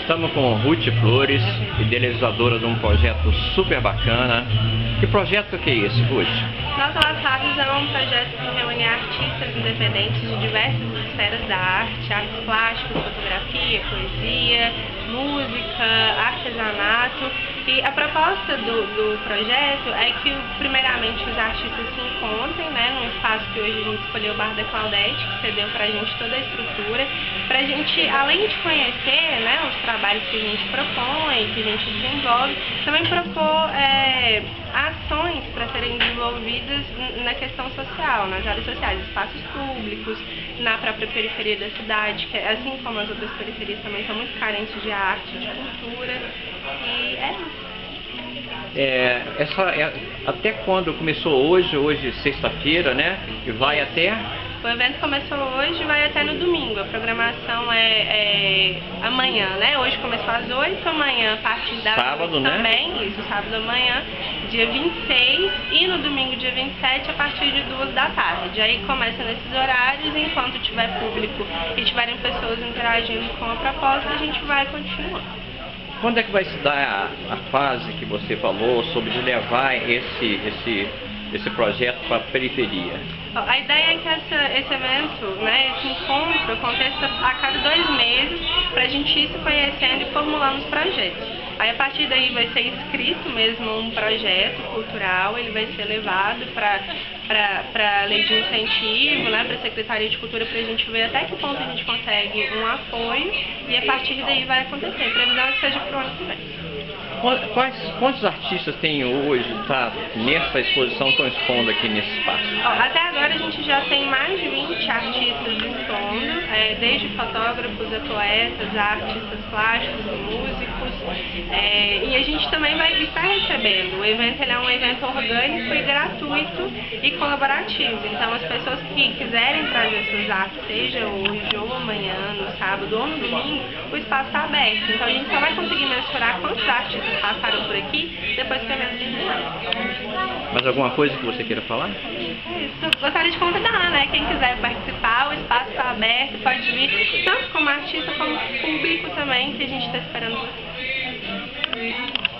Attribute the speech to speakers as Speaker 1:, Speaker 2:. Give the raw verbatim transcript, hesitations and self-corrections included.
Speaker 1: Estamos com Ruth Flores, idealizadora de um projeto super bacana. Que projeto que é esse, Ruth?
Speaker 2: Nós Laçados é um projeto que reúne artistas independentes de diversas esferas da arte, artes plásticas, fotografia, poesia, música, artesanato. E a proposta do, do projeto é que, primeiramente, os artistas se encontrem, né, num espaço que hoje a gente escolheu, o Bar da Claudete, que cedeu pra gente toda a estrutura, pra gente, além de conhecer, né, os trabalhos que a gente propõe, que a gente desenvolve, também propor é, ações para serem desenvolvidas na questão social, nas áreas sociais, espaços públicos, na própria periferia da cidade, que assim como as outras periferias também são muito carentes de arte, de cultura, e é isso.
Speaker 1: É, essa, é, até quando começou hoje, hoje sexta-feira, né? E vai até?
Speaker 2: O evento começou hoje e vai até no domingo. A programação é, é amanhã, né? Hoje começou às oito, amanhã a partir da
Speaker 1: sábado,
Speaker 2: noite
Speaker 1: né?
Speaker 2: Também, isso, sábado amanhã, dia vinte e seis, e no domingo, dia vinte e sete, a partir de duas da tarde. Aí começa nesses horários, enquanto tiver público e tiverem pessoas interagindo com a proposta, a gente vai continuar.
Speaker 1: Quando é que vai se dar a, a fase que você falou sobre de levar esse, esse, esse projeto para a periferia?
Speaker 2: A ideia é que essa, esse evento, né, esse encontro aconteça a cada dois meses para a gente ir se conhecendo e formulando os projetos. Aí a partir daí vai ser escrito mesmo um projeto cultural, ele vai ser levado para para a lei de incentivo, né, para a Secretaria de Cultura, para a gente ver até que ponto a gente consegue um apoio, e a partir daí vai acontecer. A previsão é que seja para o ano que vem.
Speaker 1: Quais, quantos artistas tem hoje, tá, nessa exposição, estão expondo aqui nesse espaço?
Speaker 2: Ó, até agora a gente já tem mais de vinte artistas expondo, é, desde fotógrafos a poetas, a artistas plásticos, músicos, é, e a gente também vai estar recebendo. O evento ele é um evento orgânico e gratuito e colaborativo, então as pessoas que quiserem trazer suas artes, seja hoje ou amanhã, no sábado ou no domingo, o espaço está aberto, então a gente só vai conseguir mensurar quantos artistas passaram por aqui depois que o evento terminar.
Speaker 1: Mais alguma coisa que você queira falar?
Speaker 2: Isso. Gostaria de convidar, né? Quem quiser participar, o espaço está aberto, pode vir tanto como artista como público também, que a gente está esperando você.